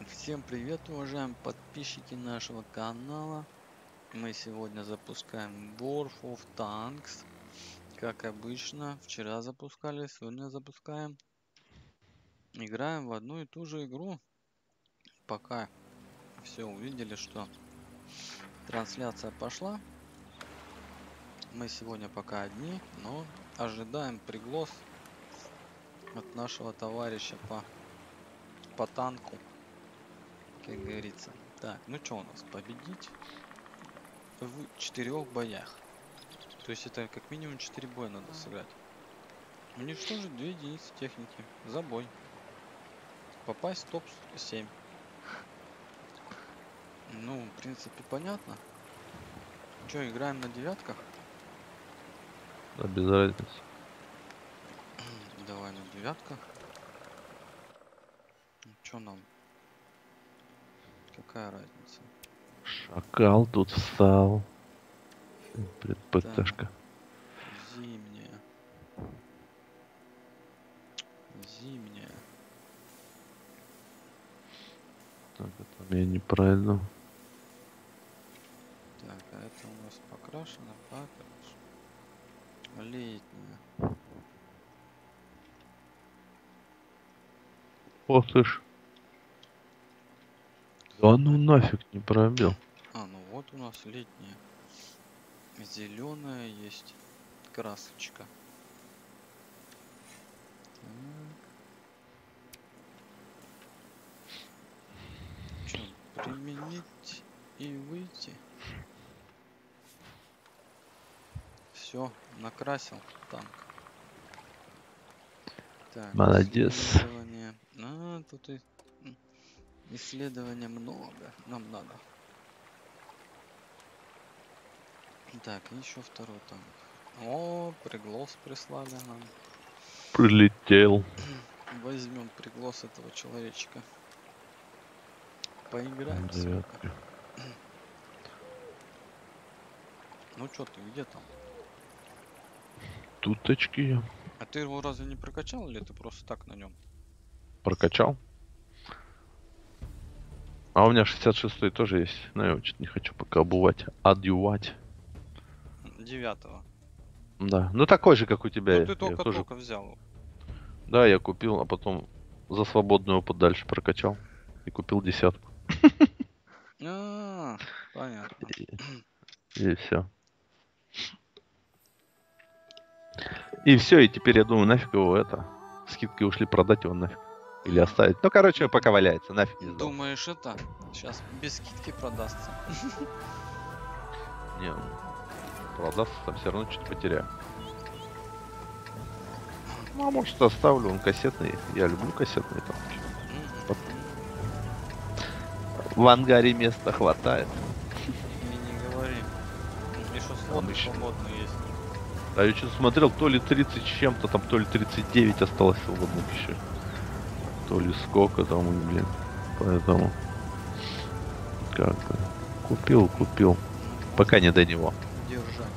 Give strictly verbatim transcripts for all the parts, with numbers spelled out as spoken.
Всем привет, уважаемые подписчики нашего канала. Мы сегодня запускаем World of Tanks. Как обычно, вчера запускали, сегодня запускаем. Играем в одну и ту же игру. Пока все увидели, что трансляция пошла. Мы сегодня пока одни, но ожидаем приглас от нашего товарища по, по танку. Как говорится. Так, ну что у нас? Победить в четырех боях. То есть это как минимум четыре боя надо сыграть. Уничтожить две единицы техники. За бой. Попасть в топ семь. Ну, в принципе, понятно. Че, играем на девятках? Да, без разницы. Давай на девятках. Че нам? Какая разница? Шакал тут встал. Предпыташка. Зимняя. Зимняя. Так, это я неправильно. Так, а это у нас покрашено, покрашено. Летняя. Ох ты ж. Да ну нафиг не пробил. А, ну вот у нас летняя. Зеленая есть красочка. Что, применить и выйти? Все, накрасил танк. Так, Молодец. исследование. А, тут и исследования много. Нам надо. Так, еще второй танк. О, приглас прислали нам. Прилетел. Возьмем приглас этого человечка. Поиграем. Девятки. Ну что ты, где там? Туточки. А ты его разве не прокачал, или ты просто так на нем? Прокачал. А у меня шестьдесят шестой тоже есть. Но я его что-то не хочу пока обувать. Одевать. Девятого. Да. Ну такой же, как у тебя. Ну ты Я только тоже... только взял. Да, я купил, а потом за свободный опыт дальше прокачал. И купил десятку. А, понятно. И все. И все, и теперь я думаю, нафиг его это. Скидки ушли, продать его нафиг. Или оставить. Ну, короче, пока валяется, нафиг не сдал. Думаешь, это сейчас без скидки продастся? Не, он продастся, там все равно что-то потеряю. Ну, а может оставлю, он кассетный. Я люблю кассетные танки. Вот. В ангаре места хватает. И не говори. И что слоты еще- свободные есть. А я что-то смотрел, то ли тридцать с чем-то, там то ли тридцать девять осталось свободных еще. То ли сколько там, блин. Поэтому как бы купил, купил. Пока не до него. Держать.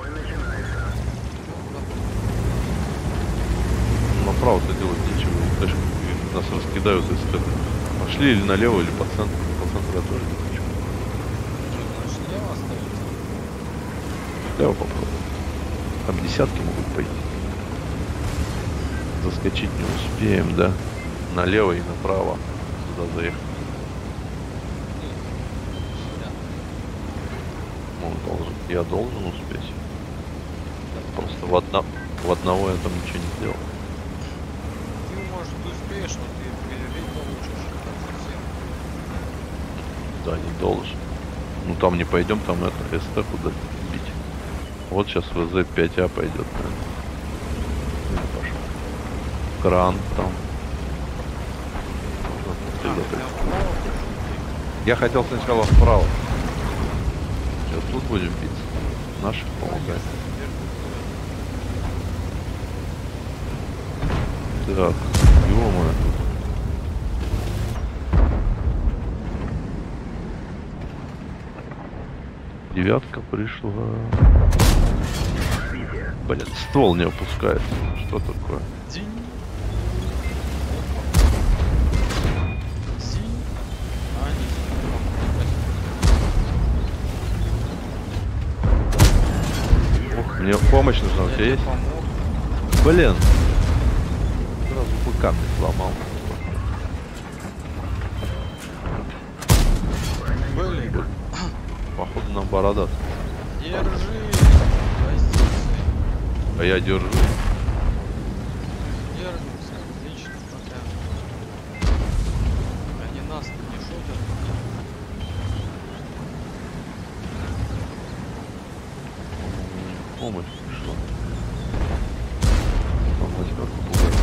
Направо-то делать нечего. Даже нас раскидают из этого. Пошли или налево, или по центру. По центру я тоже не хочу. Значит, слева остается. Лево попробуем. Там десятки могут пойти. Заскочить не успеем, да? Налево и направо. Сюда заехать. Он должен. Я должен успеть. Просто в, одно, в одного я там ничего не сделал. Ты, может, успеешь, но ты перерыв получишь. Как совсем. Да, не должен. Ну там не пойдем, там это СТ куда бить. Вот сейчас в зет пять а пойдет, наверное. Ну, пошел. Кран там. А, прям вправо? Я хотел сначала вправо. Сейчас тут будем биться. Наши помогают. Так, ё-моё. Девятка пришла. Блин, ствол не опускается. Что такое? Динь. Синь. Мне помощь нужна, у Я тебя тебе есть? помог. Блин. Сразу ПК мне сломал. Блин. Походу на бородат. Держи. Позиции. А я держу. Держимся. Отлично пока. Они нас не шутят. Помощь пришла. Там восьмерку пугает.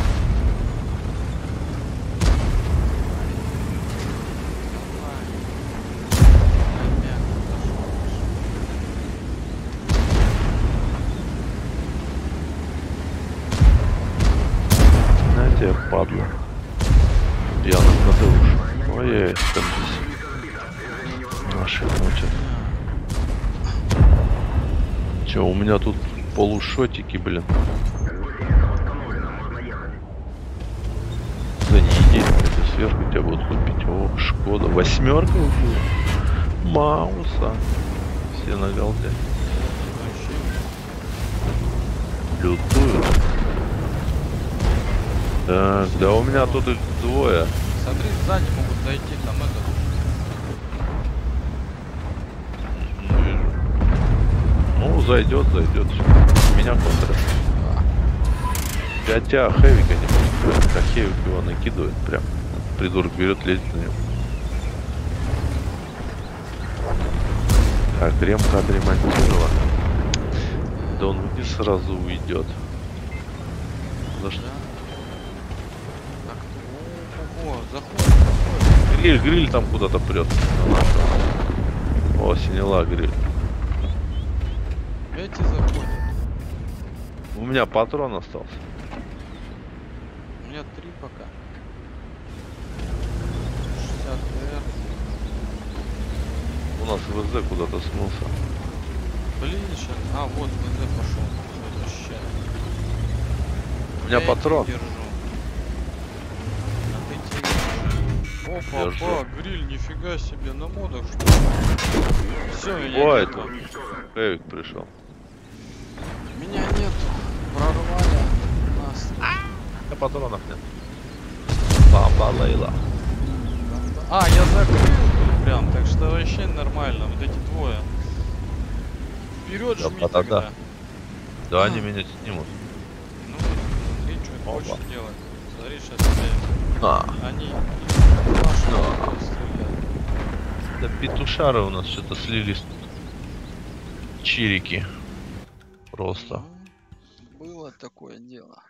Знаете, я падла. Пьяных кадыуш. Ой-ой, там здесь наши мочат. Че, у меня тут полушотики, блин. Да не иди, это сверху тебя будут купить. О, Шкода. Восьмерка убила. Мауса. Все на голде. Лютуют. Так, да у меня тут их двое. Смотри, сзади могут зайти, там этот. Не вижу. Ну, зайдет, зайдет. Меня контра. Хотя хэвика не может брать, а хэвик его накидывает прям. Придурок берет, лезет на него. Так, ремка отремонтировала. Да он вниз сразу уйдет. За что? Так, о, заходит, заходит. Гриль, гриль там куда-то прет. О, синяла гриль. Эти заходят. У меня патрон остался. У меня три пока. шестьдесят эр. У нас ВЗ куда-то смылся. Блин, сейчас. А, вот ВЗ пошел. Защищает. У меня Я патрон. их держу. А ты те- Опа, Держу. опа, гриль, нифига себе, на модах что ли? Все, меня Ой, нету. это хэвик пришел. Меня нету. Прорвали нас. Я патронов нет. Баба Лейла. А, я закрыл прям, так что вообще нормально. Вот эти двое. Вперед Да, жми да, да, тогда. да. Да, они меня снимут. Ну, смотри, что Опа. хочешь делать. Смотри, сейчас А, они из нашего Да. окна стреляют. да петушары у нас что-то слились. Чирики. Просто. Ну, было такое дело.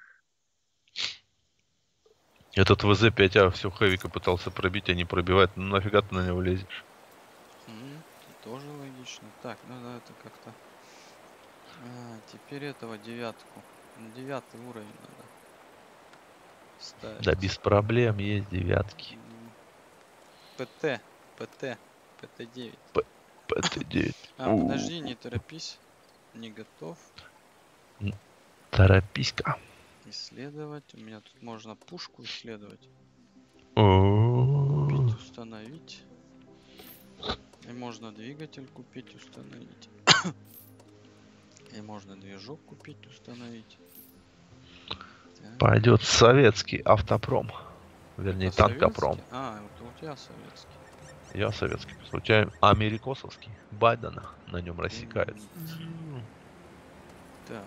Этот ВЗ пять А все хэвика пытался пробить, а не пробивает. Ну нафига ты на него лезешь? М, это тоже логично. Так, надо это как-то. А, теперь этого девятку. На девятый уровень надо ставить. Да без проблем, есть девятки. М, ПТ, ПТ, ПТ девять. ПТ девять. А, подожди, не торопись. Не готов. Торопись-ка. Исследовать. У меня тут можно пушку исследовать. О, Купить, установить. И можно двигатель купить, установить. И можно движок купить, установить. Так. пойдет советский автопром. Вернее, Это танкопром. советский? А, вот у тебя советский. Я советский. У тебя америкосовский. Байдена на нем рассекает. Применить. Так.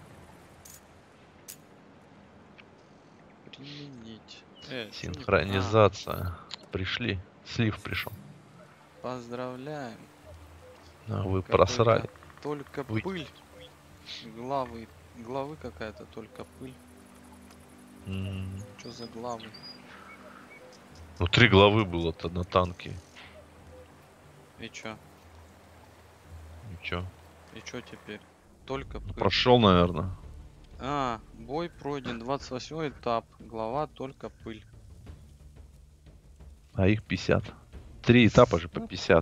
Применить. Э, чё не- Синхронизация. Пришли. Слив пришел. А, поздравляем. А вы Какой-то просрали. Только Вы- пыль. Главы. Главы какая-то, только пыль. М, Что за главы? Ну, три главы было-то на танке. И чё? Ничего. И чё теперь? Только пыль. Прошел, наверное. А, бой пройден. двадцать восьмой этап. Глава только пыль. А их пятьдесят. Три этапа же по пятьдесят.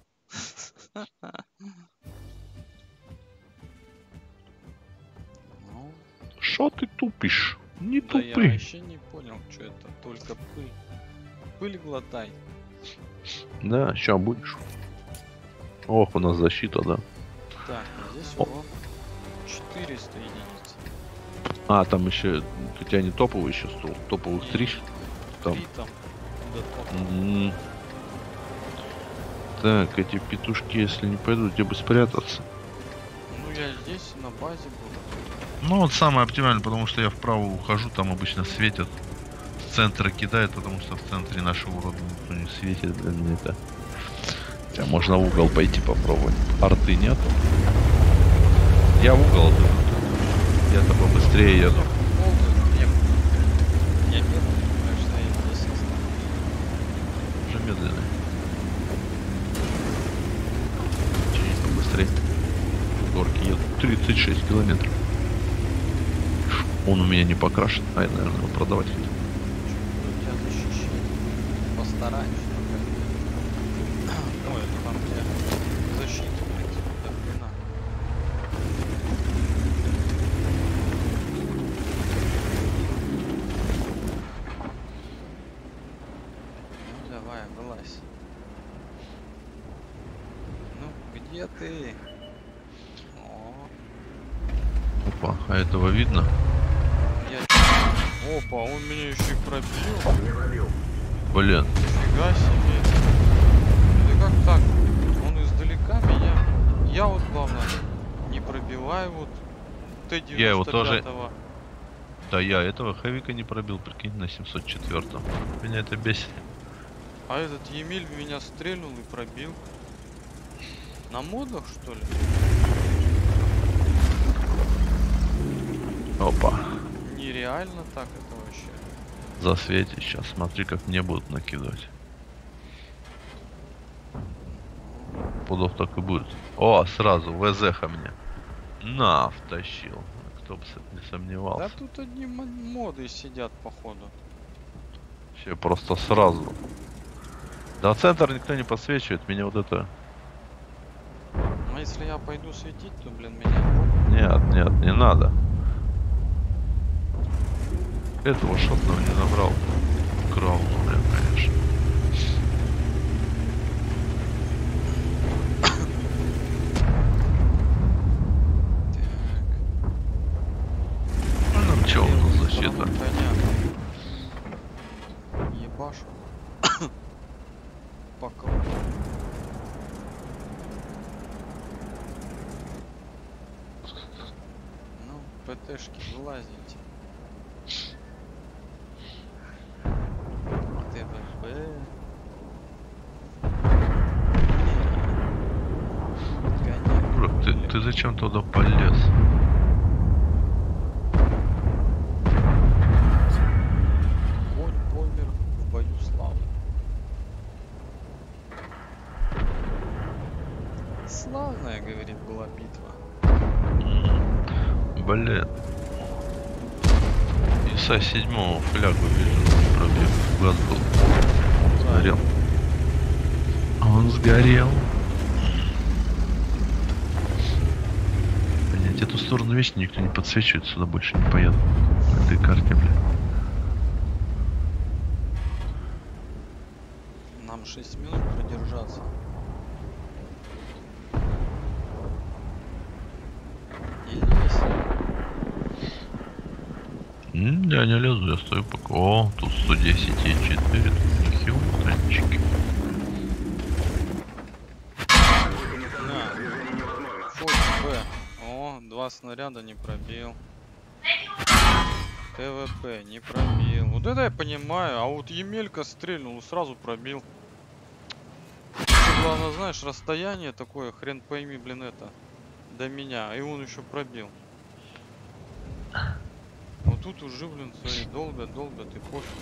Ну, Шо ты тупишь? Не да я тупи. вообще не понял, что это. Только пыль. Пыль глотай. Да, ща будешь. Ох, у нас защита, да. Так, а здесь О. его четыреста единиц. А, там еще у тебя не топовый еще стол, топовых Не, три. Там. Три там. до топового. М. Так, эти петушки, если не пойдут, где бы спрятаться? Ну я здесь на базе буду. Ну вот самое оптимальное, потому что я вправо ухожу, там обычно светят. С центра кидают, потому что в центре нашего урода никто не светит. Блин, мне это... Хотя можно в угол пойти попробовать. Арты нет. Я в угол, ты. Я-то побыстрее еду. Я медленный, так что я здесь останусь. Уже медленно. Чуть побыстрее. Горки едут тридцать шесть километров. Он у меня не покрашен. А я, наверное, его продавать хотел. Буду тебя защищать. Постараюсь. Ой, это там где защита, в принципе, до хрена. Ну давай, вылазь. Ну, где ты? О, Опа, а этого видно? я... Опа, он меня еще и пробил. Блин. Нифига себе. Да как так? Он издалека меня. Я вот главное не пробиваю вот Т девяносто пятого. Я его тоже- Да я этого хэвика не пробил, прикинь, на семьсот четвёртом. Меня это бесит. А этот Емель в меня стрельнул и пробил. На модах, что ли? Опа. Нереально так это вообще. Засвети сейчас. Смотри, как мне будут накидывать. Пудов так и будет. О, сразу, ВЗХа мне. На, втащил. Кто бы с- не Да сомневался. тут одни мо- моды сидят, походу. Все просто сразу. Да центр никто не подсвечивает. Меня вот это... А если я пойду светить, то, блин, меня... Нет, нет, не надо. Этого шотного не набрал. Крал, блин, конечно. Так. Ну, нам чё, у нас Белый защита? коня. Ебашу. По кругу. Ну, ПТшки, вылазите. ТВП. Бро, ты, ты зачем туда полез? Конь помер в бою славы. Славная, говорит, была битва. Блин. Иса седьмого флягу вижу, пробил. Газ был. Сгорел. Он сгорел. Блять, эту сторону вечно никто не подсвечивает, сюда больше не поеду. На этой карте, блин. Нам шесть минут продержаться. И лезь. М, Я не лезу, я стою пока. О, тут сто десять и четыре, тут хилтончики. На. Фокс Б. О, два снаряда не пробил. ТВП не пробил. Вот это я понимаю. А вот Емелька стрельнул и сразу пробил. Еще главное, знаешь, расстояние такое, хрен пойми, блин, это, до меня. И он еще пробил. Вот тут уже, блин, свои долго-долго, ты пофиг.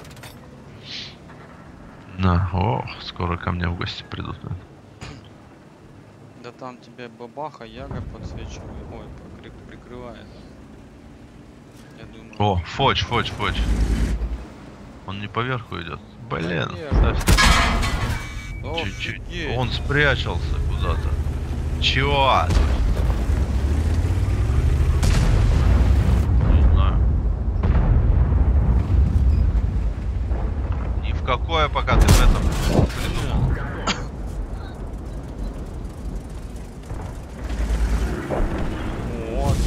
На, ох, скоро ко мне в гости придут. наверно. Да там тебе бабаха, яга подсвечивает. Ой, покры- прикрывает. Я думаю. О, фоч, фоч, фоч. Он не поверху идет. Блин, Конечно. ставь. О, Чуть-чуть. офигеть. Он спрячался куда-то. Чего? Не знаю. Ни в какое, пока ты в этом придумал. О,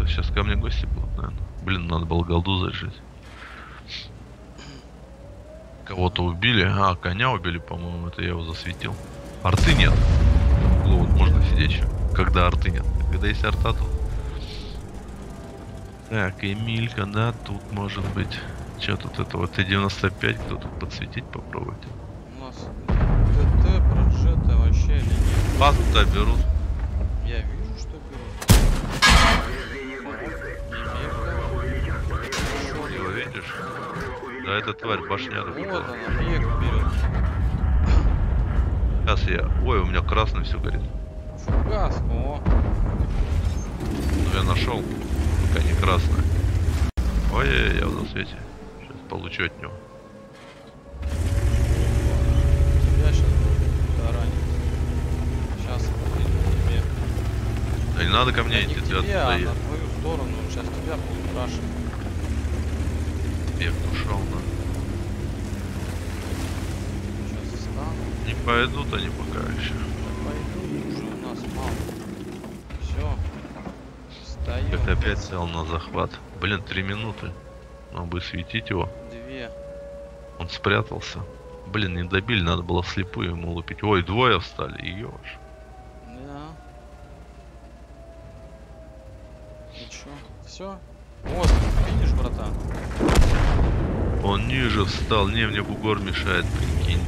сейчас ко мне гости будут, наверное. Блин, надо было голду зажить. Кого-то убили. А, коня убили, по-моему, это я его засветил. Арты нет. В углу вот можно сидеть еще. Когда арты нет. Когда есть арта, то... Так, Эмилька, да, тут может быть... Че тут этого Т девяносто пять, кто тут подсветить попробовать? У нас ТТ, проджета вообще или нет? Пас-то берут. Я вижу, что берут. Его видишь? Да, эта тварь башня Вот разбила. она, объект берет. Сейчас я... Ой, у меня красный все горит. Фугас, о. Ну я нашел. Пока не красный. Ой, я в засвете. Сейчас получу от него. Я сейчас тараню. Сейчас тебе. Да не надо ко мне Да не идти, к ты тебе, оттуда а едешь. на твою сторону. Сейчас тебя будут рашить. Бег ушел, да. Сейчас встану. Не пойдут они пока еще. Да пойду, уже у нас мало. Все. Встаем. Как опять сел на захват. Блин, три минуты. Надо бы светить его. Две. Он спрятался. Блин, не добили, надо было вслепую ему лупить. Ой, двое встали, ёж. Да. И чё? Все? Вот, видишь, братан? Он ниже встал, не, мне бугор мешает, прикинь.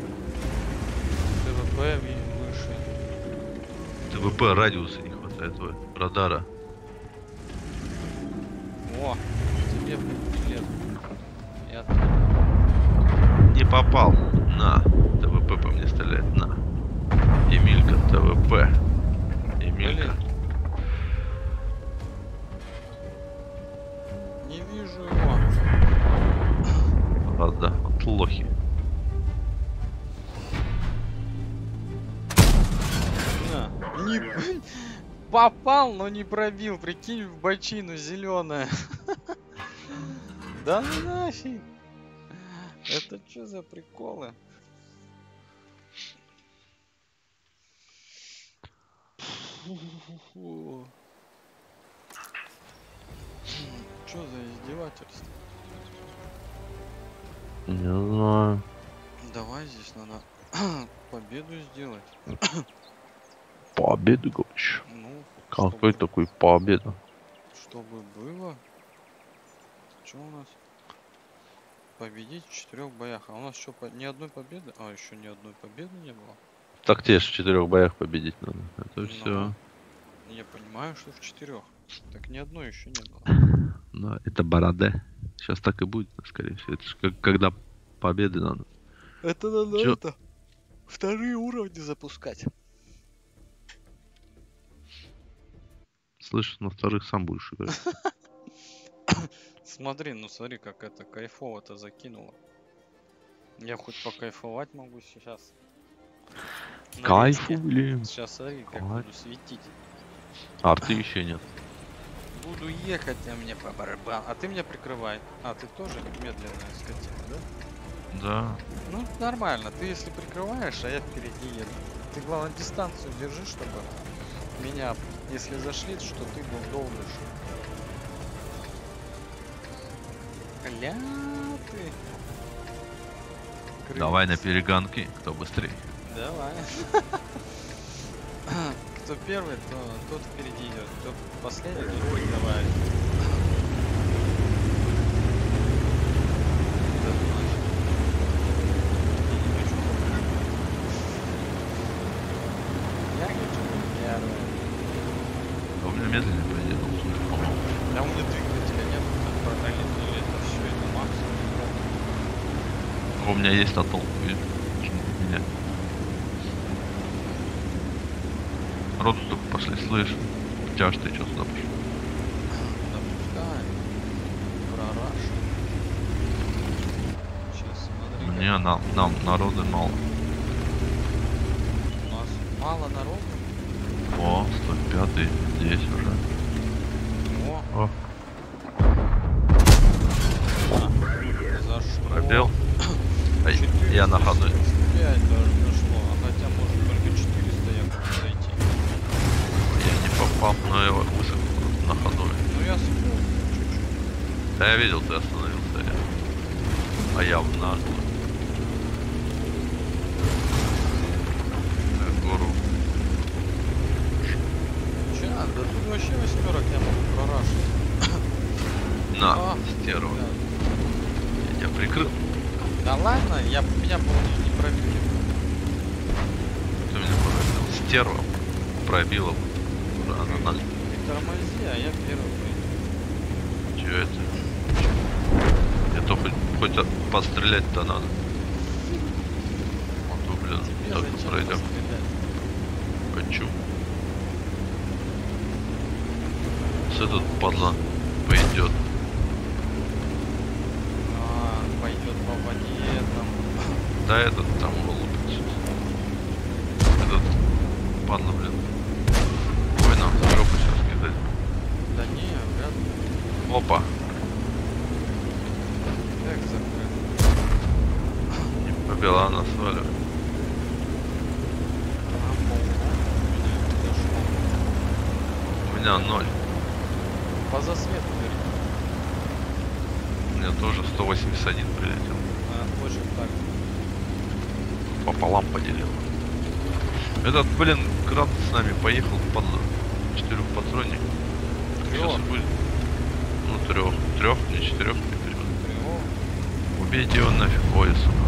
ТВП ви- выше. ТВП радиуса не хватает, твой, радара. О, тебе билет. Я Не попал. На. ТВП по мне стреляет, на. Эмилька, ТВП. Эмилька. Блин. Не вижу его. Ладно, вот лохи. На. Не... Попал, но не пробил. Прикинь, в бочину зеленая. Да ну нафиг. Это что за приколы? Что за издевательство? Не знаю. Давай здесь надо победу сделать. Победу, говоришь? Ну, Какой чтобы, такой победа? чтобы было. Что у нас? Победить в четырех боях. А у нас что, по... ни одной победы? А, еще ни одной победы не было. Так тебе же в четырех боях победить надо. Это Ну, все. Я понимаю, что в четырех. Так ни одной еще не было. Да, это бороде. Сейчас так и будет, скорее всего. Это же как, когда победы надо. Это надо Чё? это. Вторые уровни запускать. Слышишь, на вторых сам будешь играть. Смотри, ну смотри, как это кайфово-то закинуло. Я хоть покайфовать могу сейчас. На Кайфу, речке. блин. Сейчас смотри, как Кайф. буду светить. Арты еще нет. Буду ехать, а мне по барабану. А ты меня прикрывай. А, ты тоже медленная скотина, да? Да. Ну, нормально. Ты если прикрываешь, а я впереди еду. Ты, главное, дистанцию держи, чтобы меня, если зашлит, что ты был долбишь. Ля ты. Давай на Крылья. перегонки, кто быстрее. Давай. Кто первый, то тот впереди идет. Кто последний, тот прикрывает. Да, значит. Я не хочу. Я хочу первый. А у меня медленнее пойдет, по-моему. Да у меня двигателя нет, тут параллельно это все, это максимум. У меня есть атол, видишь? Меня. Роду только пошли, слышь. Тяж ты что сюда пошел? Запускай. Прораш. Сейчас смотри. как Мне нам, нам народу мало. У нас мало народу. О, сто пятый здесь уже. О, О, за что? пробел. Ай, я на ходу. пять даже дошло, а хотя может только четыреста я могу зайти. Я не попал, но я высоко просто на ходу. Ну Да я видел, ты остановился. Я. А я в нагло. На гору. Че, да тут вообще восьмерок я могу прорашить. На, А, стерва. да. Я тебя прикрыл. Да ладно, я меня было не пробили. Ты меня пробил. Стерва пробила. Она нас. Ты тормози, а я первый приду. Че это? Это хоть, хоть от- пострелять-то надо. А то, блин, Тебе так зачем пройдем. пострелять? Хочу. С этот падла пойдет. А, пойдет по воде там. Да этот там вылупится. Этот падла, блин. Ой, нам в жопу сейчас кидать. Да не, вряд ли. Опа. Как закрыт. Не побила она сваливает. А, по-моему, у меня дошло. У меня ноль. По засвету верни. У меня тоже сто восемьдесят один прилетел. А, точно так. Пополам поделил. Этот, блин, кран с нами поехал, падла. Четырех патронник. Трёх. Сейчас будет. Ну, трех. Трех, не четырех, не трех. Трех. Убейте его нафиг. Ой, сука.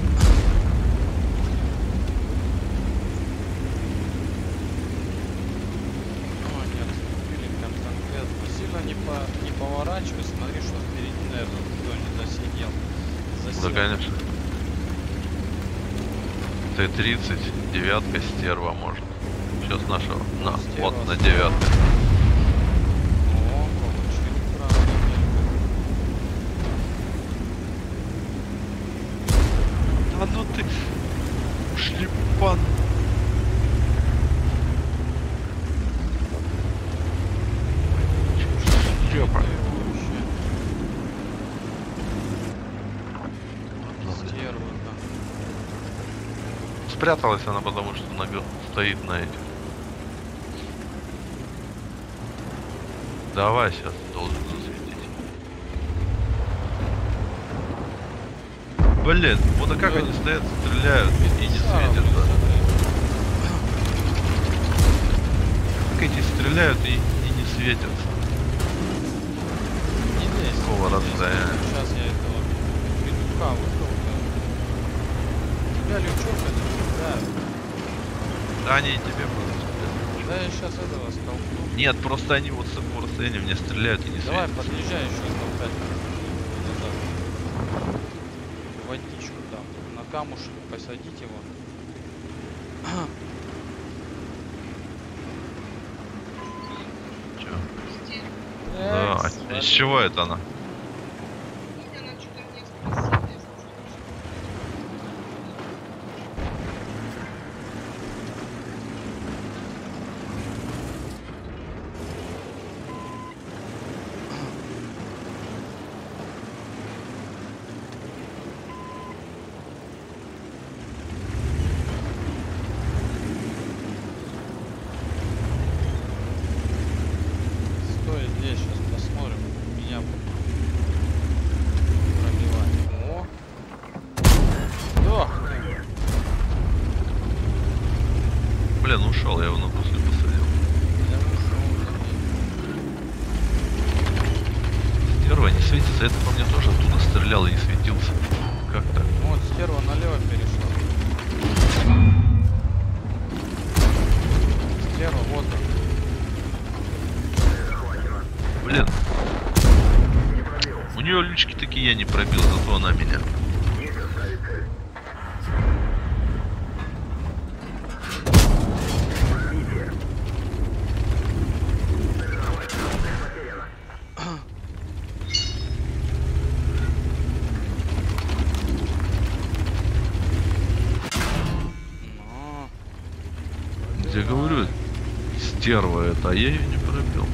Ну, они отступили прям конкретно. Сильно не, по, не поворачивай, смотри, что впереди, наверное, кто не досидел. Засел. Да, конечно. Т тридцать, девятка, стерва может. Сейчас нашего. На, Стерва, вот на стерва. девятке. О, получили правильно. Да ну ты шлепан. Шлепа. Стерва там. Спряталась она, потому что нога стоит на этих. Давай сейчас должен засветить. Блин, вот а как Да. они стоят, стреляют и не Сара, светятся. смотри. Как эти стреляют и, и не светятся. Не лезь. Какого не лезь. расстояния? Сейчас я этого петуха выколкаю. Тебя лючок это стреляют. Да они и тебе будут стрелять. Да я сейчас этого столкну. Нет, просто они вот с такого расстояния мне стреляют и не Давай, светятся. подъезжай еще толкать назад. Водичку там. На камушек посадить его. Чё? Эх, Да, свали. из чего это она? Стой здесь, сейчас посмотрим. Меня пробивать. О! Сдохни. Блин, ушел, я его на после посадил. Я ушел за ним. Стерва не светится, это по мне тоже оттуда стрелял и не светился. Как так? Вот, стерва налево перешла. Стерва, вот он. Блин. У нее лючки такие я не пробил, зато она меня. Но. Я говорю, стерва это, а я ее не пробил.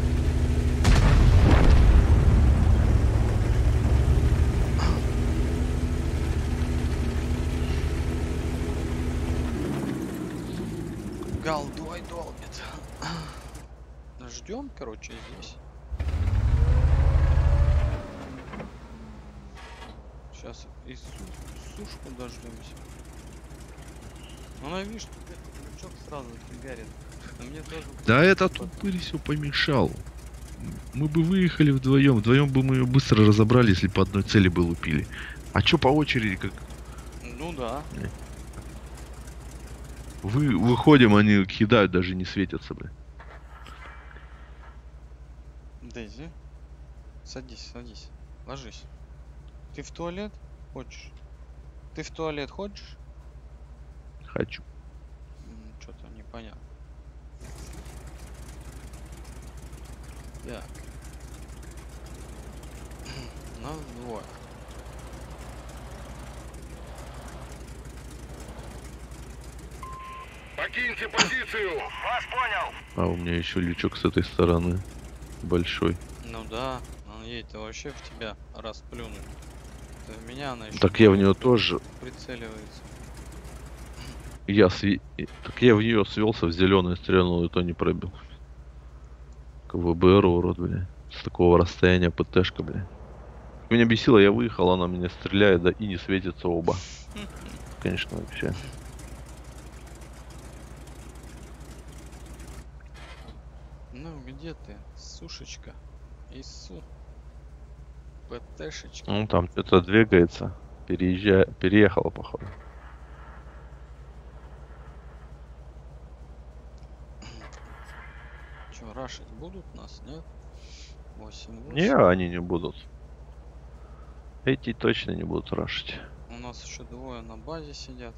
Голдой долбит. Ждем, короче, здесь. Сейчас и су сушку дождемся. Она, видишь, крючок сразу фигарит. А мне тоже... Да этот упырь все помешал. Мы бы выехали вдвоем. Вдвоем бы мы ее быстро разобрали, если по одной цели бы лупили. А чё по очереди как? Ну да. Вы выходим, они кидают, даже не светятся, бля. Дейзи, садись, садись, ложись. Ты в туалет хочешь? Ты в туалет хочешь? Хочу. Что-то непонятно. Так. Нас двое. Покиньте позицию! Вас понял! А у меня еще лючок с этой стороны. Большой. Ну да, он ей-то вообще в тебя расплюнуть. Это в меня она еще Так я в нее тоже. прицеливается. Я сви... Так я в нее свелся, в зеленую стрельнул, и то не пробил. К ВБР, урод, бля. С такого расстояния ПТшка, бля. Меня бесило, я выехал, она меня стреляет, да и не светится оба. Конечно, вообще. Ну где ты, сушечка? Ису. ПТшечка. Ну там что-то двигается. Переезжая, переехала, походу. Че, рашить будут нас, нет? восемь восемь. Не, они не будут. Эти точно не будут рашить. У нас еще двое на базе сидят.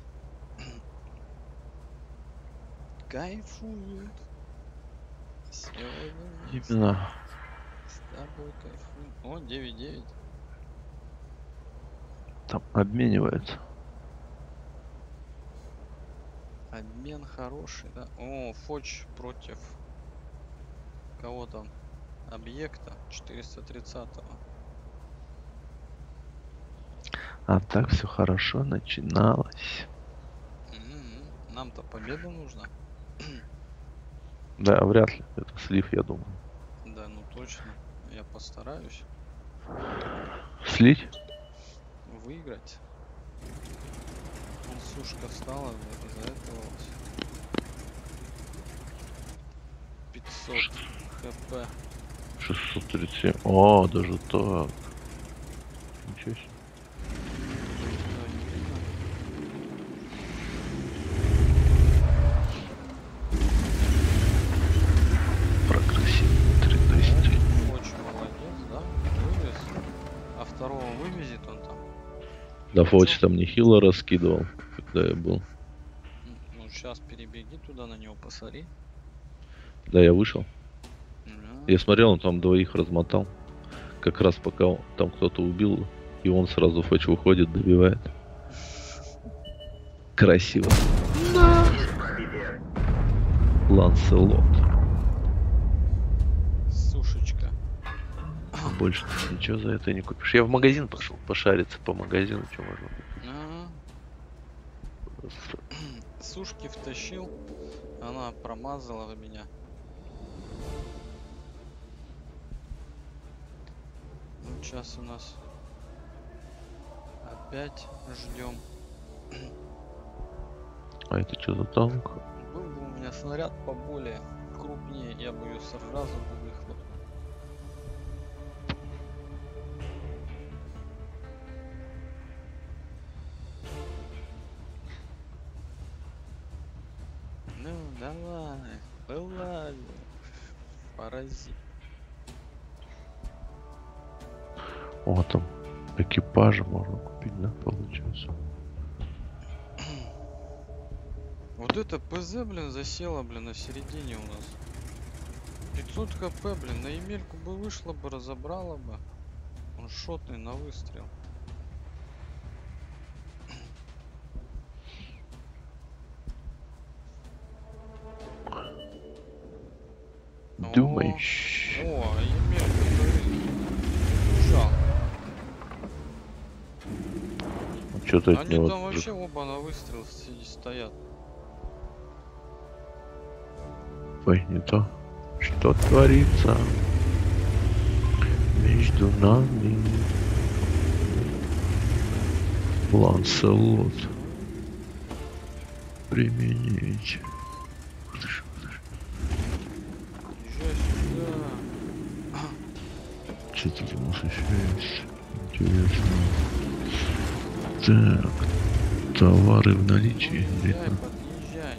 Кайфуют. Сегодня Именно. с тобой кайфуют. О, девять девять. Там обмениваются. Обмен хороший, да? О, Фоч против кого там? Объекта четыреста тридцатого. А так все хорошо начиналось. М-м-м. Нам-то победа нужна. Да, вряд ли. Это слив, я думаю. Да, ну точно. Я постараюсь Слить? выиграть. Вон сушка встала, за- заэтовалась. пятьсот хп. шестьсот тридцать семь. О, даже так. Ничего себе. Да, не видно. Прогрессивный три тысячи. Очень молодец, да? Вывез. А второго вывезет он там. Да, Фоч там нехило раскидывал, когда я был. М, Ну сейчас перебеги туда, на него посмотри. Да, я вышел. М, Я смотрел, он там двоих размотал. Как раз пока он- там кто-то убил, и он сразу Фоч выходит, добивает. Красиво. Ланселот. Сушечка. Больше ничего за это не купишь. Я в магазин пошел пошариться по магазину, что можно купить. Ага. Сушки втащил. Она промазала в меня. Ну, сейчас у нас опять ждем. А это что за танк? Был бы у меня снаряд поболее, крупнее, я бы ее сразу бы выхлопнул. Ну, давай, вылазь, паразит. О, там экипажа можно купить, да, получается. Вот это ПЗ, блин, засела, блин, на середине у нас. пятьсот хп, блин, на Емельку бы вышла бы, разобрала бы. Он шотный на выстрел. Думаешь? О, а Емелька убежал. Что-то от Они него там тоже- вообще оба на выстрел си- стоят. Ой, не то. Что творится между нами? Ланселот. Применить. Езжай сюда. Что-то у нас еще есть. Интересно. Так. Товары в наличии. Подъезжай, подъезжай.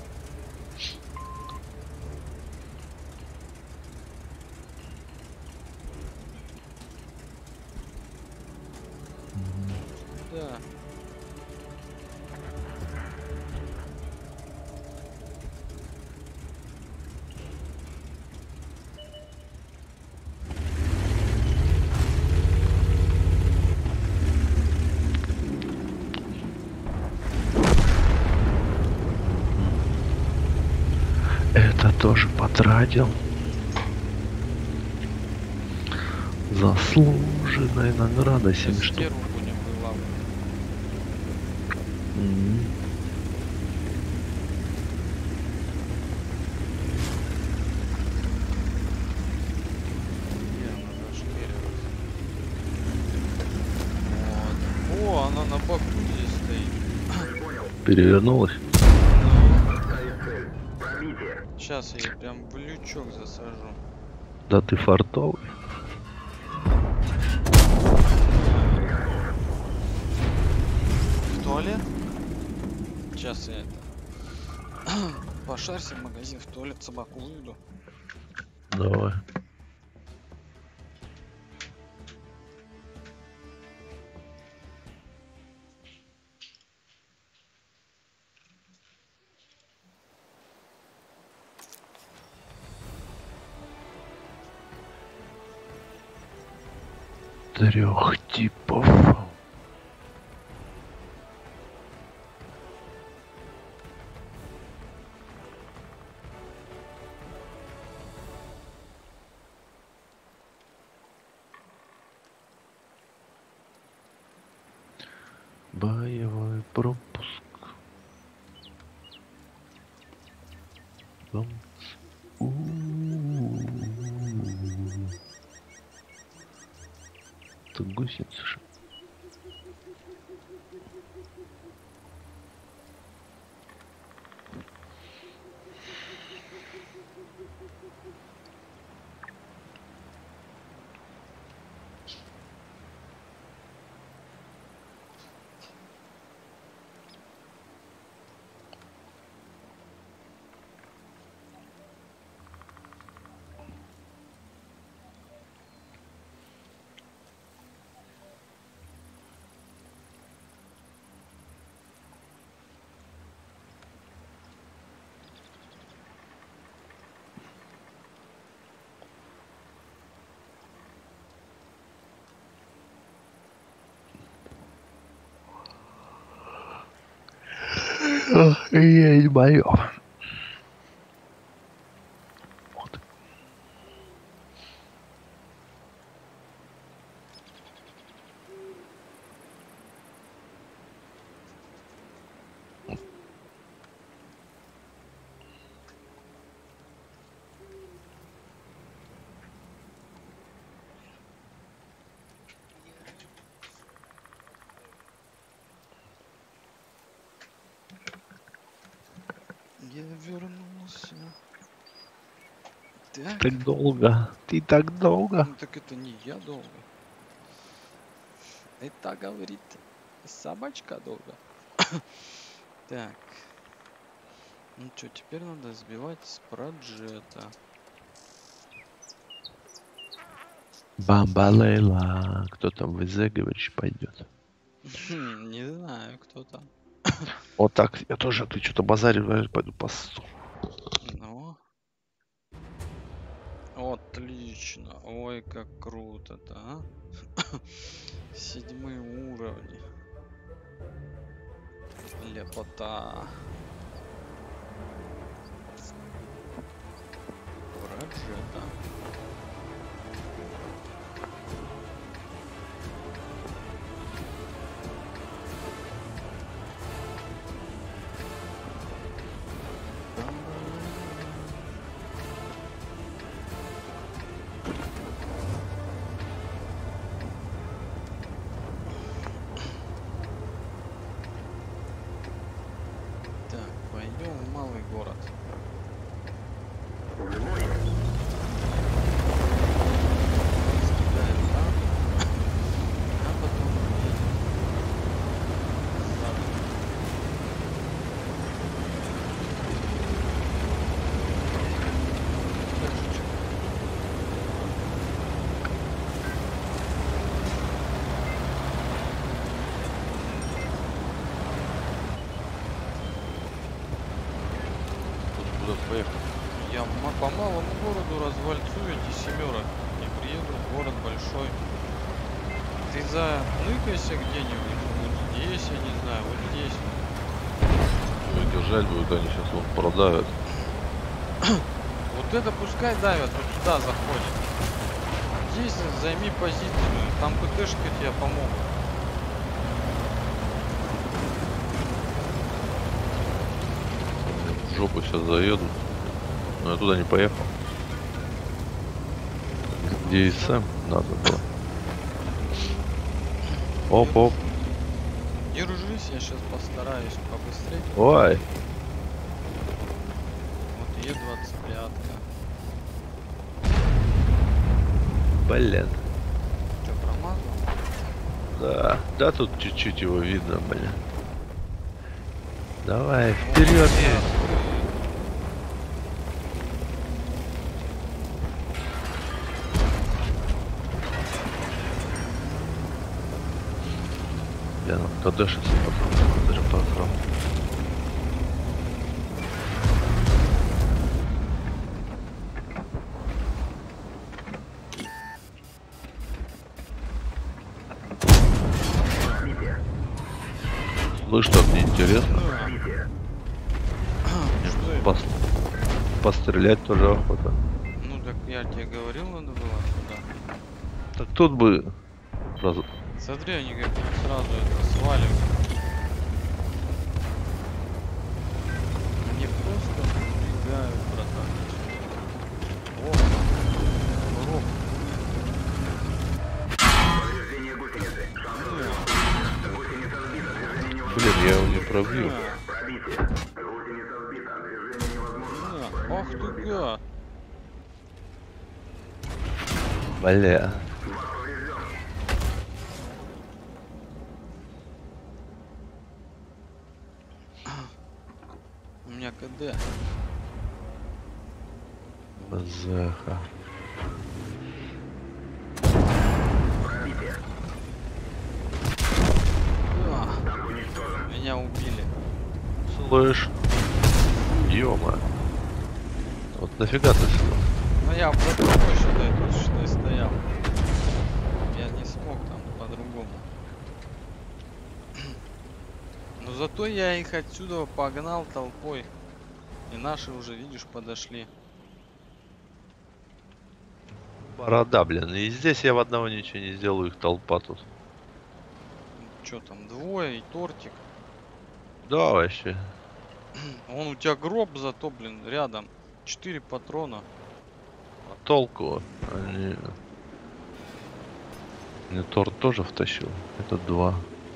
Да. Это тоже потратил. Заслуженная награда семь штук. Стерву будем вылавливать. Мгм. Где она зашкерилась? Вот. О, она на боку здесь стоит. Перевернулась. Сейчас я ее прям в лючок засажу. Да ты фартовый. В туалет? Сейчас я это... Пошарься в магазин, в туалет собаку выведу. Давай. Трех типов. Боевой пропуск. Там. У-у-у. Это гусеница. ж. Ох, я не мое. Вот. Я вернулся. Так. Так долго. Ты так долго. Ну так это не я долго. Это говорит собачка долго. Так. Ну что, теперь надо сбивать с проджета. Бамбалейла. Кто там в ИЗ, говоришь, пойдет? Хм, не знаю, кто там. Вот так. Я тоже, ты что-то базаришь, пойду пасу. Ну. Отлично. Ой, как круто-то, а? Седьмые уровни. Лепота. Проджета. поехали. Я ма- по малому городу развальцую эти семерок и приеду в город большой. Ты заныкайся где-нибудь, вот здесь, я не знаю, вот здесь. Ой, держать будут, они сейчас вот продавят. Вот это пускай давят, вот туда заходят. Здесь займи позицию, там ПТшка тебе помогут. В жопу сейчас заедут. Но я туда не поехал. Где и Сэм надо было. Оп-оп. Держись, я сейчас постараюсь побыстрее. Ой. Вот Е двадцать пять. Блин. Что, промазал? Да. Да тут чуть-чуть его видно, блин. Давай, вперед едь. Я на КД сейчас посмотрю по экрану. Слышь, так неинтересно. Что это? Пос... Пострелять тоже охота. Ну так я тебе говорил, надо было туда. Так тут бы... Раз... Смотри, они как сразу это сваливают. Они просто убегают, братан. О, роб. Повреждение гусеницы. Шанс. Гусеница сбита. Движение невозможно. Блин, я его не пробью. Пробитие. Гусеница сбита. Движение невозможно. Ох ты гад. Бля. У меня КД. Базаха. А, меня убили. Слышь. Ёма. Вот нафига ты сюда? Ну я в другой считай, тут считай стоял. Я не смог там по-другому. Но зато я их отсюда погнал толпой. И наши уже, видишь, подошли. Борода, блин. И здесь я в одного ничего не сделаю, их толпа тут. Что там, двое и тортик. Да, вообще. Вон у тебя гроб зато, блин, рядом. Четыре патрона. А толку? Они... Мне торт тоже втащил. Это два.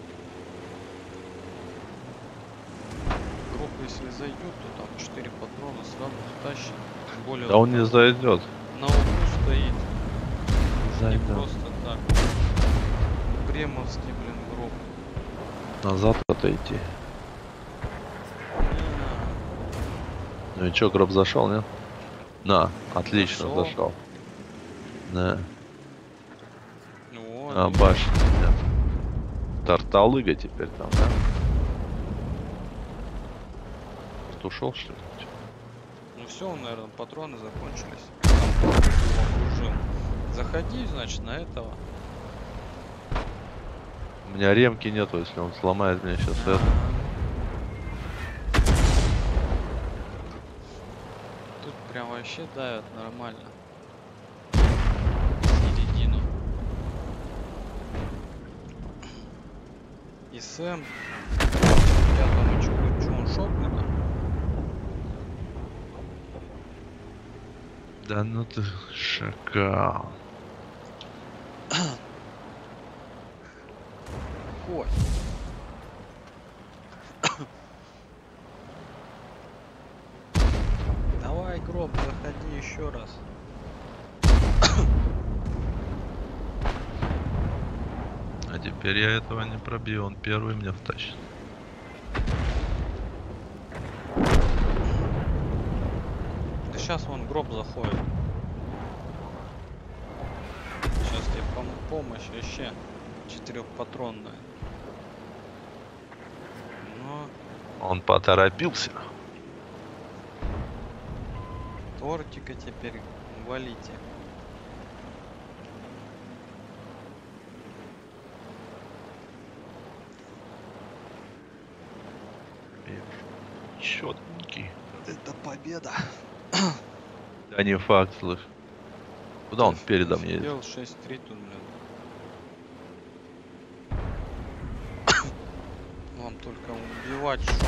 Гроб, если зайдет, то там четыре патрона сразу втащит. Тем более Да он не зайдет. на углу стоит. Не Зайдет. просто так. Кремовский, блин, гроб. Назад отойти. Не, Ну и чё, гроб зашел, нет? На, отлично, Зашёл. зашел. Да. ну вот, А видишь. башня нет. Тарталыга теперь там, да? Ты ушел, что ли? Ну все, наверное, патроны закончились. Там окружил. Заходи, значит, на этого. У меня ремки нету, если он сломает меня сейчас это. Тут прям вообще давят нормально. Середину. И Сэм. Я думаю, что, что он шотный там? Да ну ты шакал. Ой. Давай, гроб, заходи еще раз. А теперь я этого не пробью, он первый меня втащит. Да сейчас вон гроб заходит. Сейчас тебе пом- помощь вообще четырехпатронная. Но Он поторопился. тортика теперь валите. Чётенький. Это победа. Да не факт, слышь. Куда он передо мне едет? Делал шесть три тут, блин. Вам только убивать что?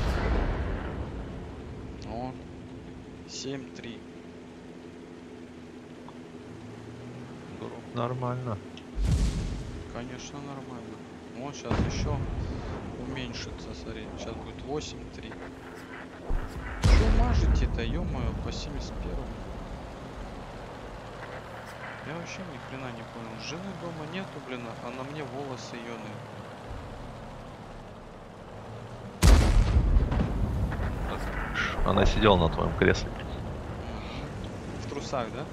О, семь три. Нормально. Конечно, нормально. Вот сейчас еще уменьшится, смотри. Сейчас будет восемь три. Что мажете-то, ё-моё, по семьдесят первому? Я вообще ни хрена не понял. Жены дома нету, блин, а на мне волосы ёны. Она сидела на твоем кресле. В трусах, да?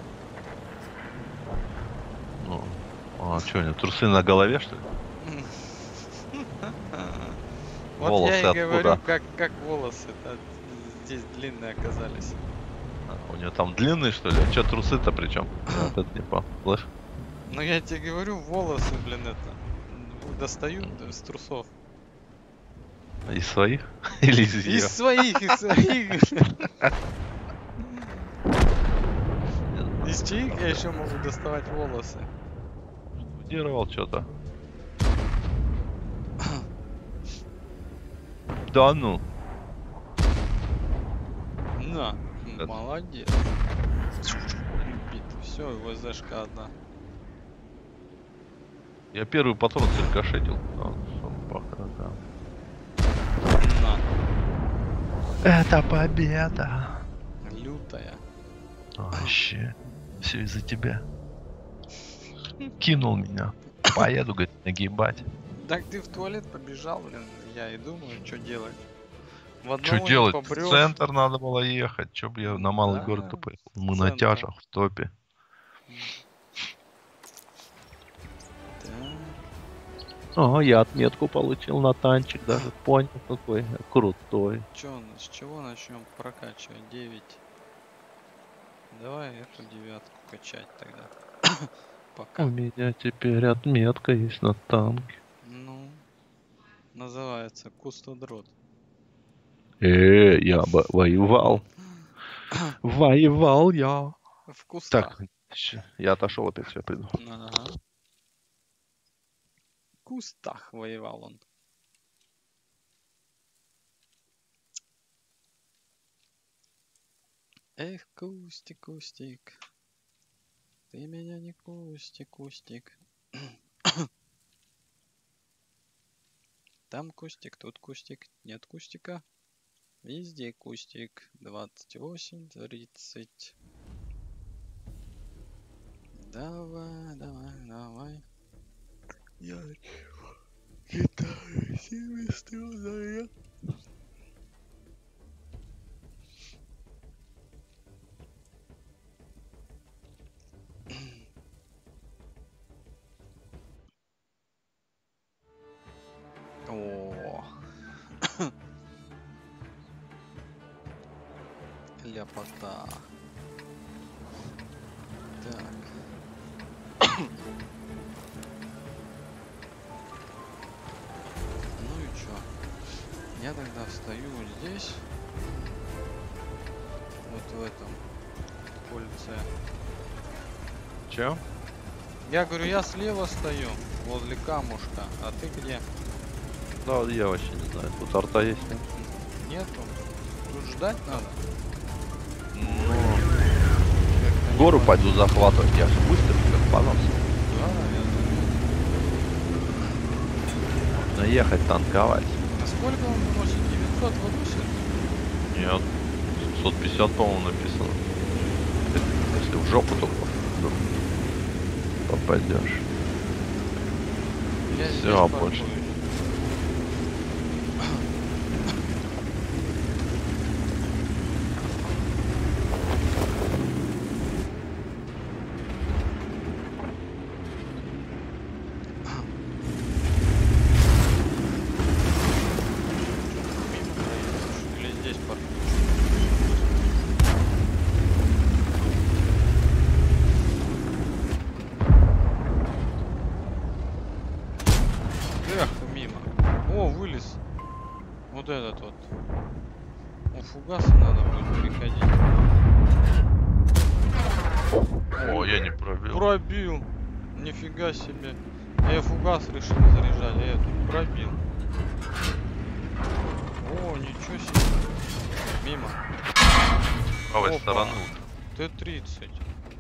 Ну, а что, у нее трусы на голове, что ли? Вот Волосы я и откуда? говорю, как, как волосы-то здесь длинные оказались. А, у нее там длинные, что ли? А что трусы-то причем? Вот это не понял. Слышь? Ну я тебе говорю, волосы, блин, это достаю да, с трусов. Из своих? Или из Из ее? своих, из своих. Из чьих я еще могу доставать волосы? Штудировал что-то. Да ну. На, Это- молодец. Все, ВЗшка одна. Я первый патрон срикошетил. А, собака, да. На, Это победа. лютая. Вообще. Все из-за тебя. Кинул меня. Поеду, говорит, нагибать. Так ты в туалет побежал, блин. Я и думаю, что делать. В Что одного не делать? В попрёшь. центр надо было ехать. Че бы я на малый Да, город поехал? Мы в на центр. тяжах, в топе. Да. Ага, я отметку получил на танчик, даже понял, какой я крутой. Чё, с чего начнем прокачивать? девять. Давай эту девятку качать тогда. Пока. У меня теперь отметка есть на танке. Ну, называется Кустодрот. Э, я бы воевал. Воевал я. В кустах. Так, щ- я отошел опять, я приду. Ага. В кустах воевал он. Эх, кустик, кустик. Ты меня не кустик, кустик. Там кустик, тут кустик, нет кустика. Везде кустик. двадцать восемь, тридцать. Давай, давай, давай. Я кидаю себе стрелы. О, ляпота. Так. Ну и чё? Я тогда встаю вот здесь. Вот в этом кольце. Че? Я говорю, я слева стою, возле камушка. А ты где? Да, я вообще не знаю. Тут арта есть, нет? Нету. Тут ждать надо. Ну, Как-то не гору понятно. пойду захватывать, я же быстро как понос. Да, я думаю. Нужно ехать танковать. А сколько он выносит? девятьсот выносит? Нет, семьсот пятьдесят, по-моему, написано. Если в жопу только вдруг попадешь. Я Всё, здесь больше. паркуюсь. Мимо проедешь или здесь паркуюсь? вот этот вот. У фугаса надо будет переходить. О, я не пробил. Пробил. Нифига себе. А я фугас решил заряжать, а я тут пробил. О, ничего себе. Мимо. С правой Опа. стороны. Т тридцать.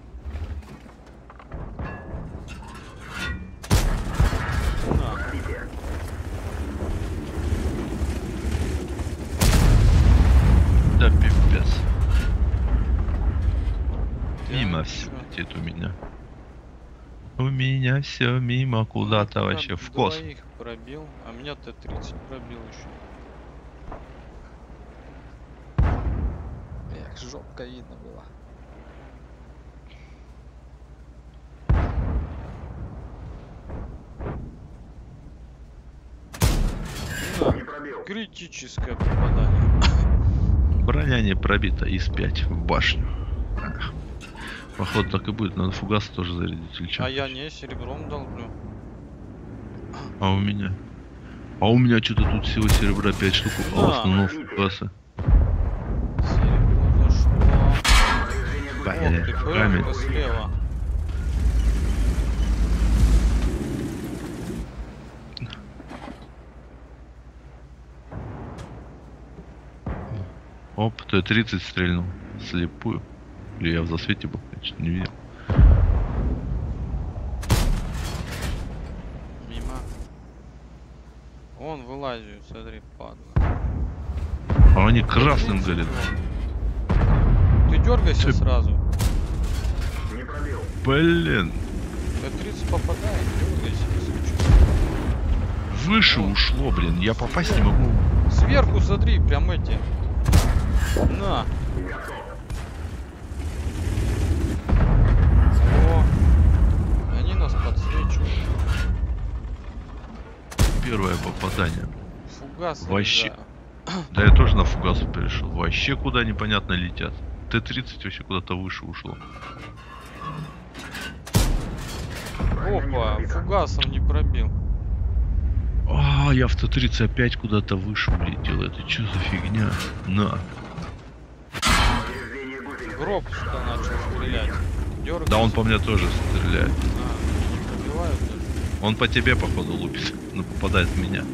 На. Да пипец. Да, Мимо ну все чё? летит у меня. У меня все мимо куда-то Я вообще в космос. двоих пробил, а меня Т тридцать пробил еще. Эх, жопка видно было. На, Не пробил. критическое попадание. Броня не пробита, из пять в башню. Ах. Походу так и будет, надо фугас тоже зарядить или что? А я не серебром долблю. А у меня? А у меня что-то тут всего серебра пять штук, а в Да. основном фугасы. Серебро зашло. Повреждение Ох Блин, ты, камень. пылка слева. Оп, Т тридцать стрельнул. Слепую. Или я в засвете был, я что-то не видел. Мимо. Вон вылазит, смотри, падла. А они красным горят. Ты дергайся Ты- сразу. Не пробил. Блин. Т тридцать попадает, дергайся, если чё. Выше ушло, блин. Я попасть не могу. Сверху смотри, прям эти. На. О, они нас подсвечивают. Первое попадание. Фугас. Вообще. нельзя. Да я тоже на фугасу перешел. Вообще куда непонятно летят. Т тридцать вообще куда-то выше ушло. Опа, фугасом не пробил. А, я в Т тридцать опять куда-то выше улетел. Это что за фигня? На. Повреждение гусеницы. Гроб сюда начал стрелять. Дергайся. Да он по мне тоже стреляет. А, не пробивают даже. Он по тебе, походу, лупит. Но попадает в меня.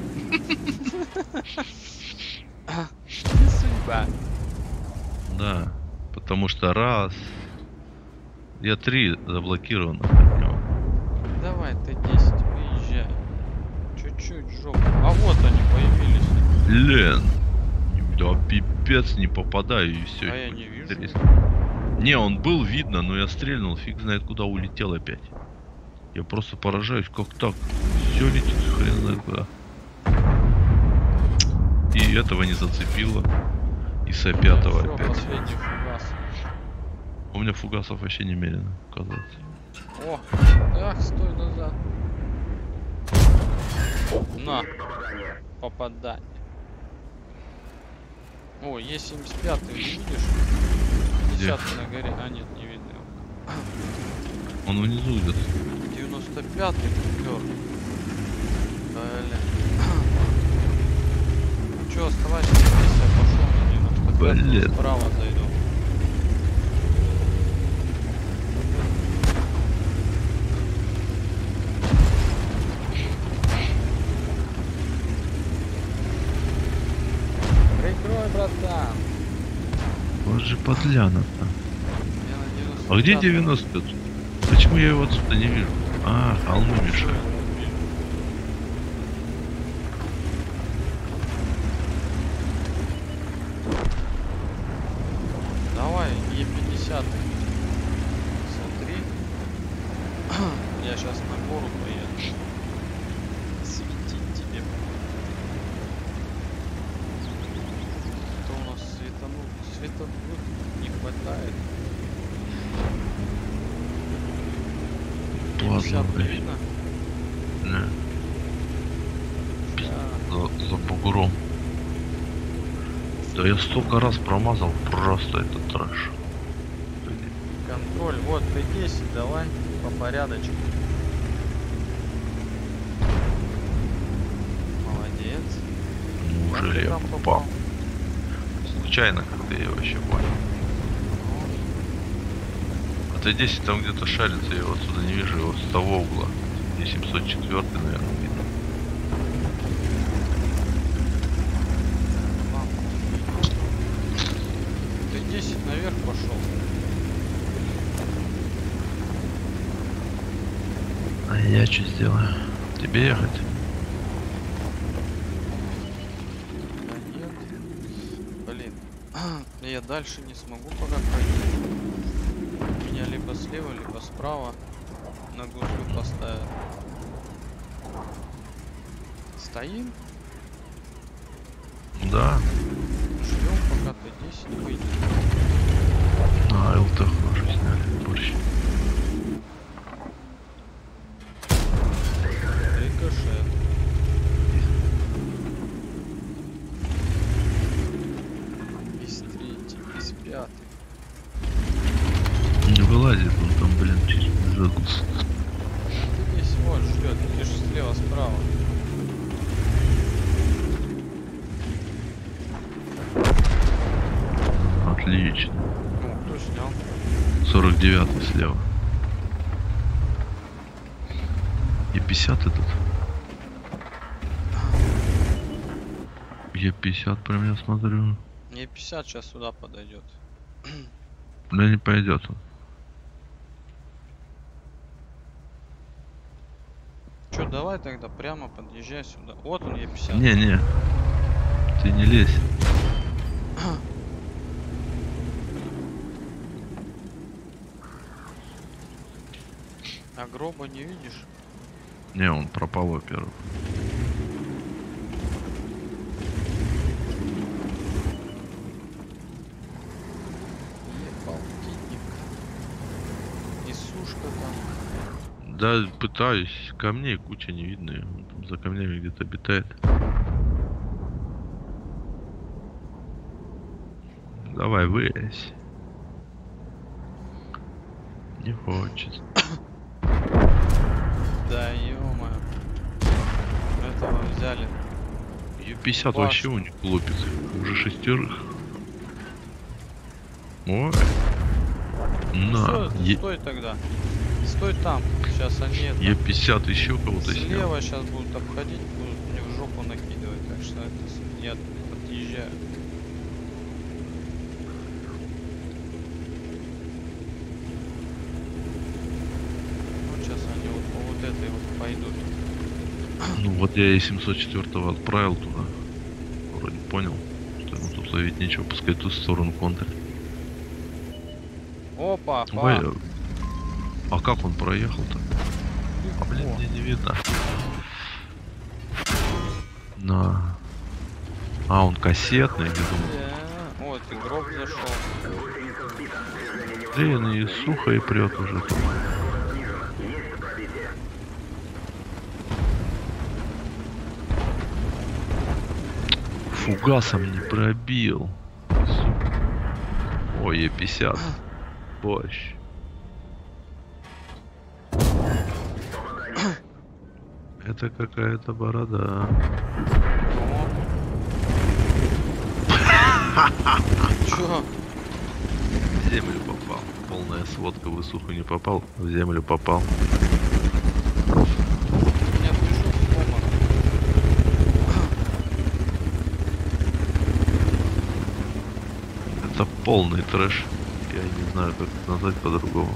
Не судьба. Да. Потому что раз. Я три заблокированных от него. Давай, Т десять, выезжай. Чуть-чуть жопу. А вот они появились. Лен. Да пипец, не попадаю и все. А я не вижу. Не, он был видно, но я стрельнул, фиг знает куда улетел опять. Я просто поражаюсь, как так? Все летит хрен знает куда. И этого не зацепило. И с пятого Всё, опять. последний фугас. У меня фугасов вообще немерено, оказывается. О, ах, стой назад. На, Попадание. попадание. О, Е семьдесят пять, не видишь? Десятка на горе. А, нет, не видно его. Он внизу идет. девяносто пятый припер. Блин. Ну чё, оставайся здесь, я пошел на девяносто пятый. Блин. Справа зайду. Прикрой, братан. Вот же подляна-то. Я на девяносто А где пятом. девяносто? Почему я его отсюда не вижу? А, холмы мешают. Давай, Е пятьдесят. Смотри. Я сейчас на гору поеду. Светить тебе. Что у нас светанул? Световых не хватает. Ладно, пятьдесят блядь. видно? Не, Да. за, за бугром. Да я столько раз промазал, просто это трэш. Блин. Контроль. Вот, Т десять, давай по порядочку. Молодец. Ну, Неужели ты я там попал? Случайно как-то я вообще понял. А Т десять там где-то шарится, я его отсюда не вижу, его с того угла. И семьсот четыре, наверное, видно. Т десять наверх пошел. А я что сделаю? Тебе ехать? Да нет. Блин. Я дальше не смогу пока пройти. Меня либо слева, либо справа на гуслю поставят. Стоим, Да. ждем, пока Т десять выйдет. А, ЛТ уже сняли. Борщ. Рикошет. Из третий, из пятый. Не вылазит он там, блин, через загус. Т десять вот ждет, видишь, слева, справа. Отлично. О, кто снял? сорок девятый слева. Е пятьдесят этот. Е пятьдесят прям я смотрю. Е пятьдесят сейчас сюда подойдет. Да не пойдет он. Че, давай тогда прямо подъезжай сюда. Вот он Е пятьдесят. Не-не. Ты не лезь. А гроба не видишь? Не, он пропал, во-первых. Ебал, китник. И сушка там. Да, пытаюсь. Камней куча не видно. Он там за камнями где-то обитает. Давай, вылезь. Не хочет. Да ё-моё. Этого взяли. Е пятьдесят вообще у них лупит. Уже шестерых. Ой. На. Стой, Е стой тогда. Стой там. Сейчас они это, Е пятьдесят еще кого-то снял. слева сейчас будут обходить, будут мне в жопу накидывать. Так что это с- я подъезжаю. Вот сейчас они вот по вот этой вот пойдут. Ну вот я и семьсот четвёртого отправил туда. Вроде понял, что ему тут ловить нечего, пускай ту сторону контрит. Опа, Давай, па. а как он проехал-то? А блин, Легко. мне не видно. На. А, он кассетный, я думал. Э, Вот и гроб зашел. Блин, и сухо и прет уже там. Есть пробитие. Фугасом не пробил. Ой, Е пятьдесят. Борщ. Это какая-то борода. Чё? В землю попал. Полная сводка, в высуху не попал, в землю попал. У меня движок сломан. Это полный трэш. Я не знаю, как это назвать по-другому.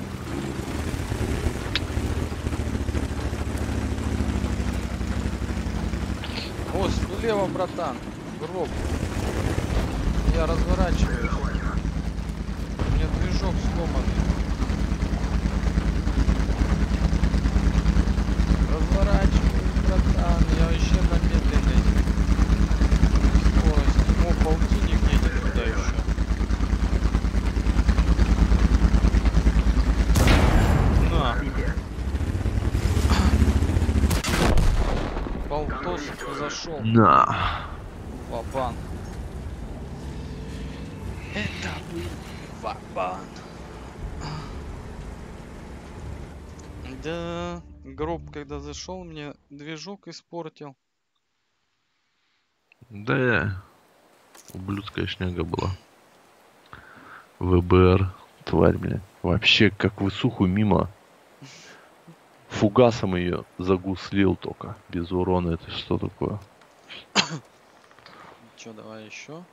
О, слева, братан. Гроб. Я разворачиваюсь. У меня движок сломанный. Разворачиваюсь, братан. Я вообще на медленной скорости. О, полтинник едет туда еще. На. Полтос зашел. На. Вабан. Это был Вабан. Да, гроб, когда зашел, мне движок испортил. Да, ублюдская шняга была. ВБР, тварь, блядь. Вообще, как высуху мимо. Фугасом ее загуслил только. Без урона. Это что такое? Че, давай еще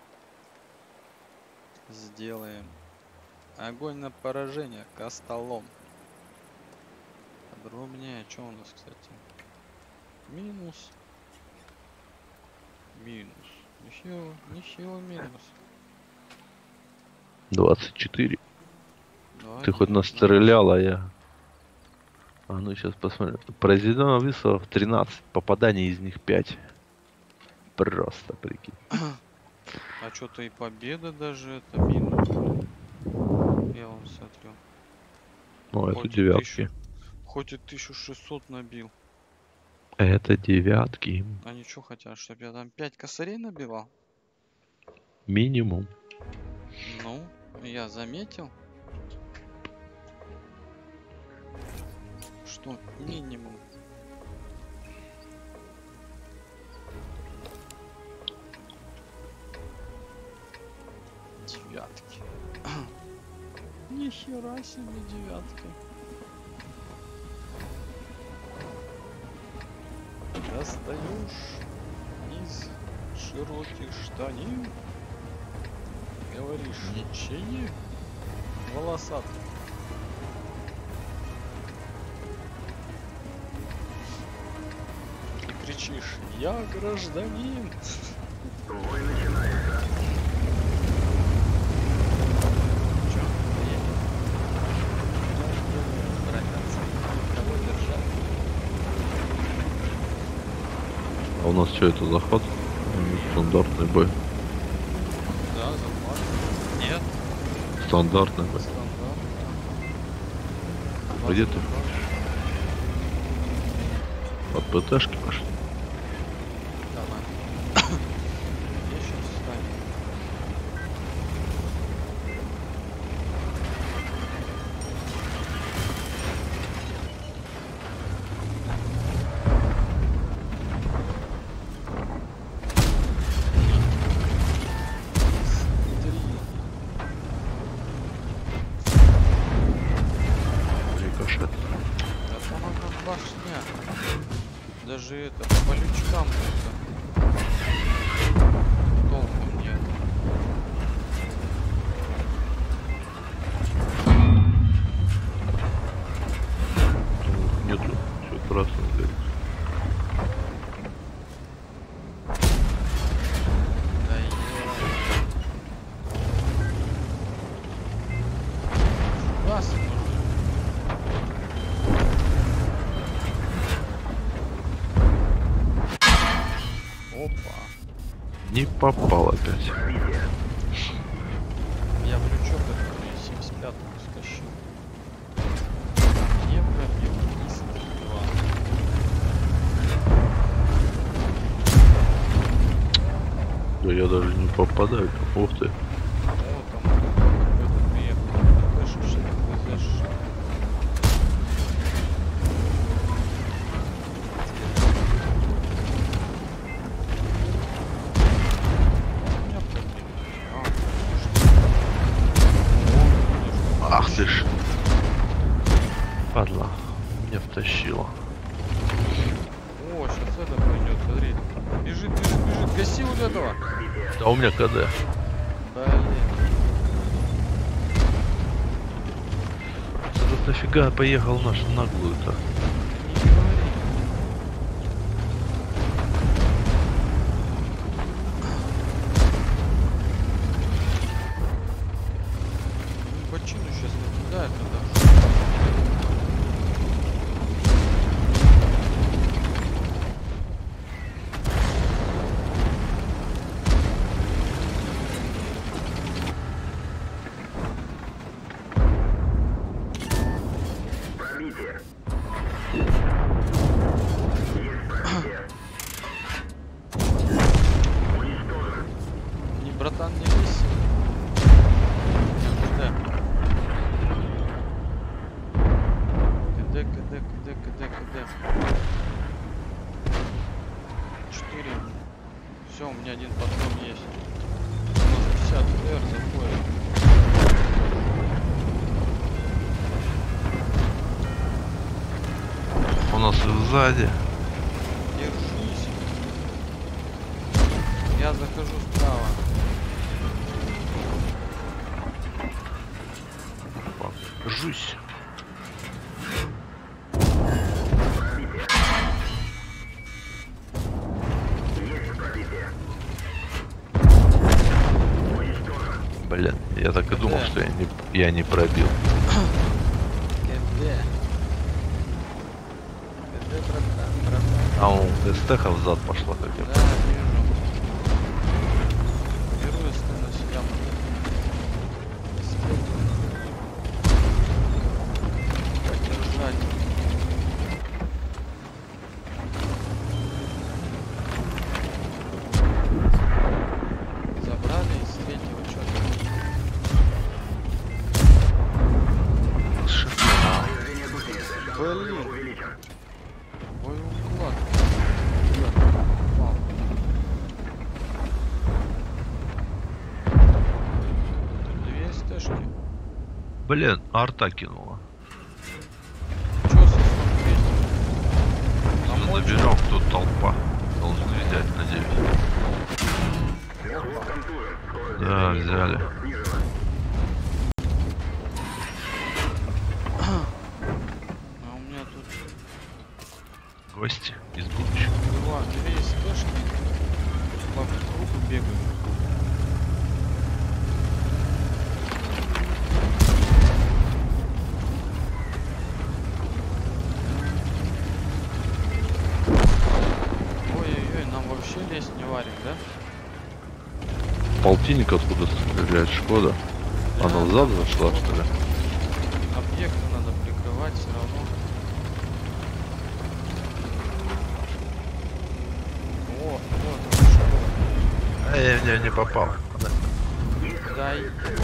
сделаем. Огонь на поражение. Костолом. Подробнее. Что у нас, кстати? Минус. Минус. Ничего, ничего минус. двадцать четыре. Давай, Ты хоть девятнадцать. настрелял, а я... А ну сейчас посмотрим. Произведено выстрелов тринадцать. Попаданий из них пять. Просто прикинь. А что-то и победа даже это минус. Я вам смотрю. Ну, это Хоть и девятки. тысячу- Хоть и тысячу шестьсот набил. Это девятки. Они что хотят, чтобы я там пять косарей набивал? Минимум. Ну, я заметил, что минимум. Девятки. Нихера себе девятки. Достаешь из широких штанин. Говоришь, ничего. Волосатый. И кричишь, я гражданин. Бой начинается. Чё? Поедем. Братятся. Кого держать? А у нас что это, захват? М, Стандартный бой. Да, захват. Нет, Стандартный бой. стандарт. А где ты? Под ПТшки пошли. Давай. Я сейчас встану. Рикошет. Да там одна башня. Даже это, по лючкам это. Толку нет. Нету. Все красный горит. Да е. Вас нужно. Опа. Не попал опять. Я в лючок этот семьдесят пятую стащил. Не пробил. тридцать два. Да я даже не попадаю. Ух ты. О, там какой-то приехал. ТПшечник, ТЗшечник. У меня пробили. А, Ах ты ж. Падла. Меня втащила. о, сейчас это пойдет, смотри. Бежит, бежит, бежит. Гаси вот этого. Да у меня КД. Блин. Тут нафига поехал наш наглую-то? Не говори. Бочину сейчас накидают туда. Пробитие. Есть пробитие. Уничтожен. Не, братан, не лезь. КД. КД, КД, КД, КД, КД. Четыре. Все, у меня один патрон есть. У нас пятьдесят эр заходит. У нас и сзади. Держись. Я захожу справа. Жусь. Блин, я так и думал, что я не, я не пробил. КД. КД, братан, братан. А он эстеха взад пошла как я. Да, вижу. Беру СТ на себя. Поддержать. Забрали из третьего что-то. Блин. Ой, уклад. Вау. Две стежки. Блин, арта кинула. Чё со смотреть? Все заберем, тут толпа. Должны взять, надеюсь. Да, взяли. А у меня тут Гости из будущего. два, две стежки по кругу бегают. Ой-ой-ой, нам вообще лезть не варим, да? Полтинник откуда стреляет Шкода? Она Да, взад нам зашла, что ли? Объекты надо прикрывать все равно. О, вот он что. А я в нее не попал. Дай.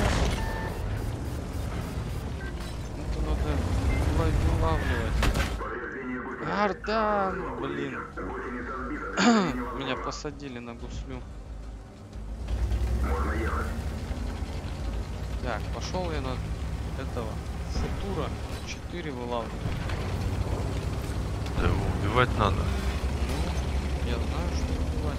Это надо вылавливать. Ардан, блин. Меня посадили на гуслю. Так, пошел я на этого Футура четыре вылавливать. Да его убивать надо. Ну, я знаю, что убивать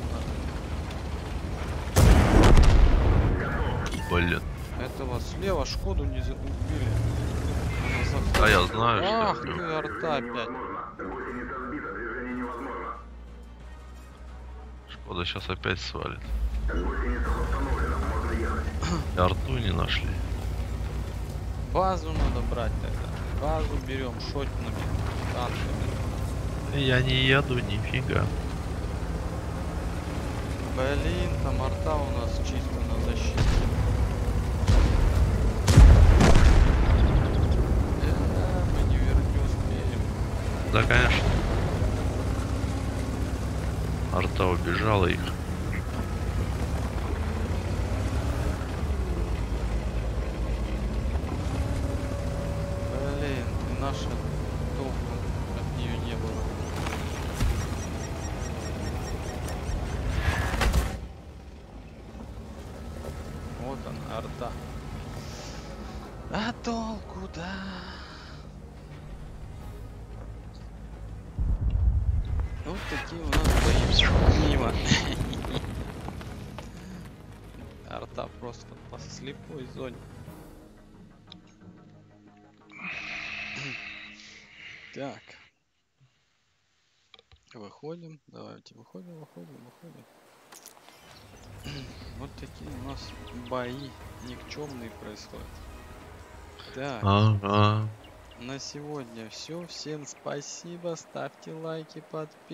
надо. Блин. Этого слева Шкоду не за- убили. Она заходит. А я знаю, что Ах это. ты, арта опять. Шкода сейчас опять свалит. И арту не нашли. Базу надо брать тогда. Базу берем шотными танками. Я не еду, нифига. Блин, там арта у нас чисто на защите. Э, мы не вер- не успеем. Да, конечно. Арта убежала их. Блин, и наша толку от нее не было. Вот она, арта. А толку, да. Вот такие у нас бои. Мимо. Арта просто по слепой зоне. Так. Выходим. Давайте выходим, выходим, выходим. Вот такие у нас бои никчемные происходят. Так, Ага. на сегодня все. Всем спасибо. Ставьте лайки, подписывайтесь.